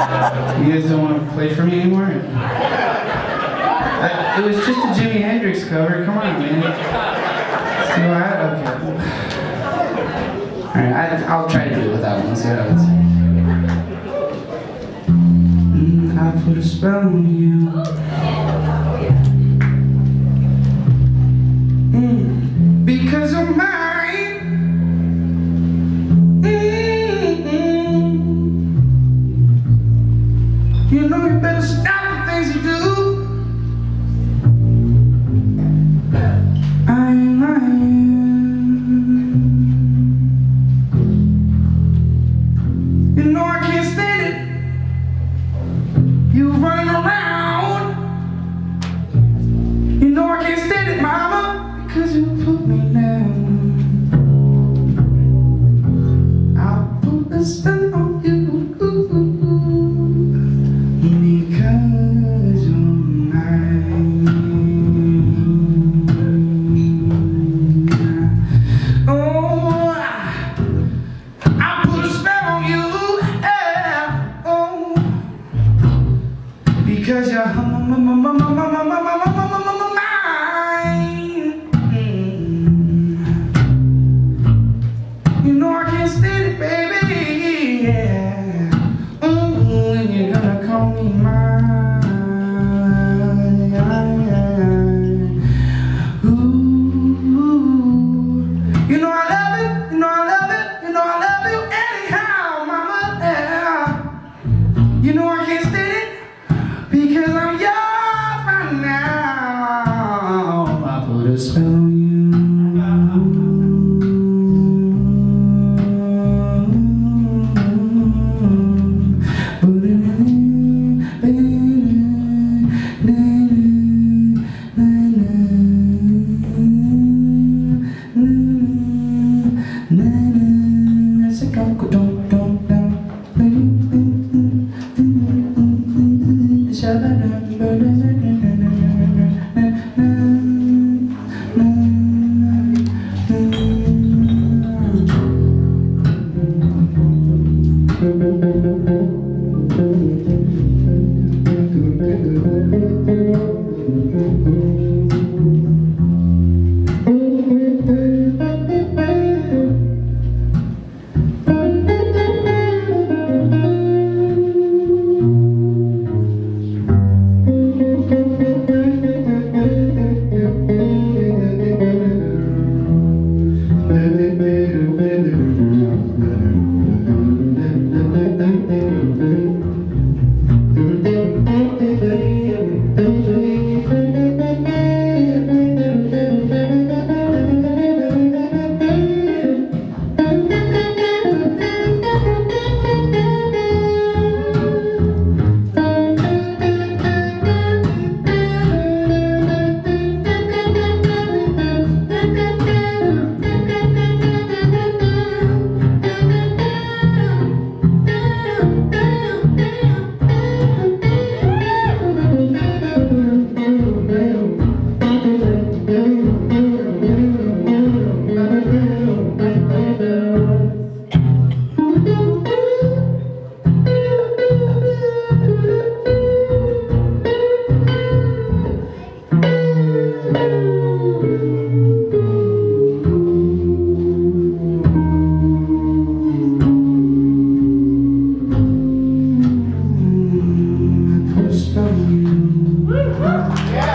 You guys don't want to play for me anymore? It was just a Jimi Hendrix cover. Come on, man. See what okay. Alright, I'll try to do it without one. Let's see what happens. I put a spell on you. Because you're mine. You know you better stop the things you do. I am. You know I can't stand it. You running around. You know I can't stand it, mama, because you put me down. I'll put a spell on you. Because you're mine. Oh, I'll put a spell on you. Yeah. Oh, because you're mine. You know I can't stand it, baby. Yeah. When you're gonna call me mine. Ooh. You know I love it. You know I love it. You know I love you anyhow, mama. Yeah. You know I can't stand it because I'm yours right now. I put a spell on you. Yeah.